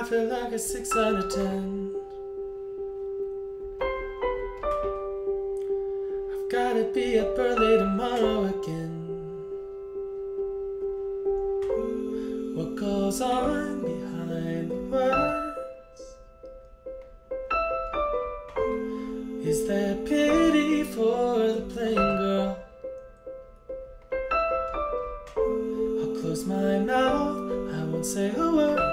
feel like a 6 out of 10. I've gotta be up early tomorrow again. What goes on behind the words? Is there pity for the plain girl? I'll close my mouth, I won't say a word.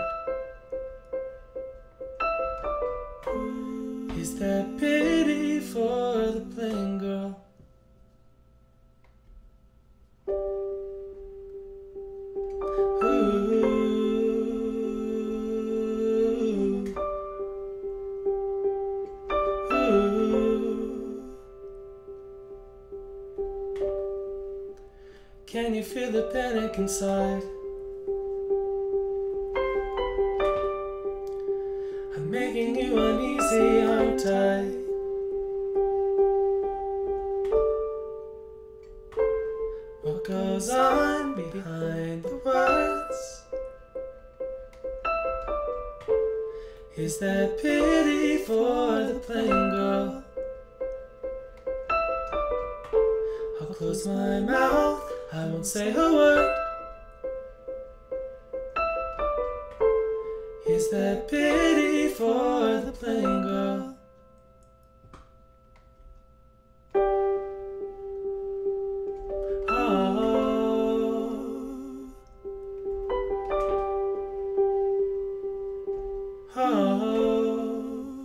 Is there pity for the plain girl? Ooh. Ooh. Can you feel the panic inside? I'm making you uneasy, aren't I? What goes on behind the words? Is there pity for the plain girl? I'll close my mouth, I won't say a word. Is there pity for the plain girl? Oh,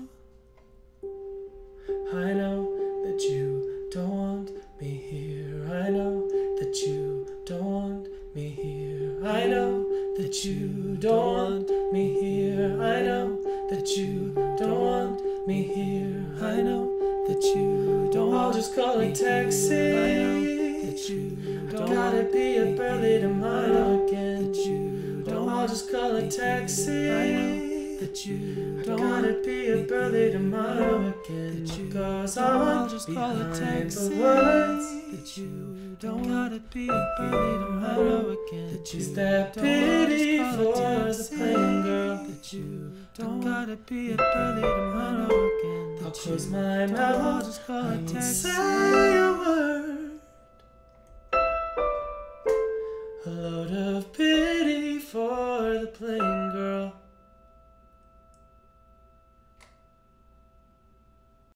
I know that you don't want me here. I know that you don't want me here. I know that you don't want me here. I know that you don't want me here. I know that you don't. I'll just call a taxi. I know that you don't. Gotta be up early tomorrow again. That you don't. I'll just call a taxi. I know that you don't. Gotta be up early tomorrow again. That you goes on. I'll just call a taxi. The words that you don't. Gotta be up early tomorrow again. That you. Is there pity for the plain girl? That you don't. Gotta be up early tomorrow again. I'll close my mouth. I'll just call a taxi. Say a word. A load of pity for the plain